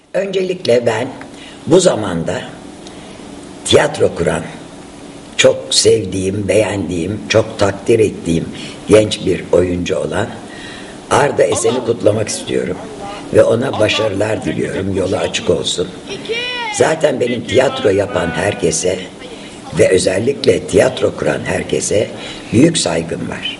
Öncelikle ben bu zamanda tiyatro kuran, çok sevdiğim, beğendiğim, çok takdir ettiğim genç bir oyuncu olan Arda Esen'i kutlamak istiyorum. Ve ona başarılar diliyorum, yolu açık olsun. Zaten benim tiyatro yapan herkese ve özellikle tiyatro kuran herkese büyük saygım var.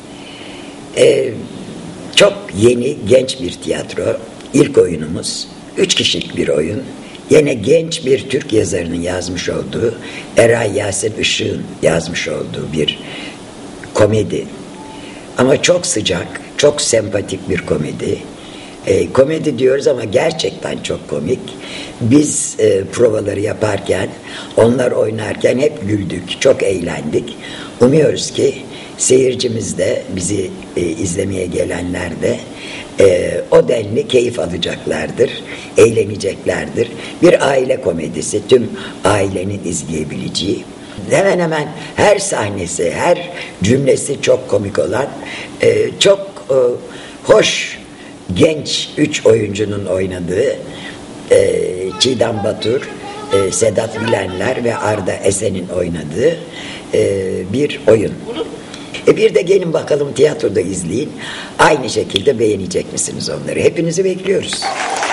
Çok yeni, genç bir tiyatro. İlk oyunumuz 3 kişilik bir oyun. Yine genç bir Türk yazarının yazmış olduğu, Eray Yasin Işık'ın yazmış olduğu bir komedi. Ama çok sıcak, çok sempatik bir komedi. Komedi diyoruz ama gerçekten çok komik. Biz provaları yaparken, onlar oynarken hep güldük, çok eğlendik. Umuyoruz ki seyircimiz de, bizi izlemeye gelenler de o denli keyif alacaklardır, eğleneceklerdir. Bir aile komedisi, tüm ailenin izleyebileceği. Hemen hemen her sahnesi, her cümlesi çok komik olan, çok hoş, genç 3 oyuncunun oynadığı Çiğdem Batur, Sedat Bilenler ve Arda Esen'in oynadığı bir oyun. Bir de gelin bakalım tiyatroda izleyin. Aynı şekilde beğenecek misiniz onları? Hepinizi bekliyoruz.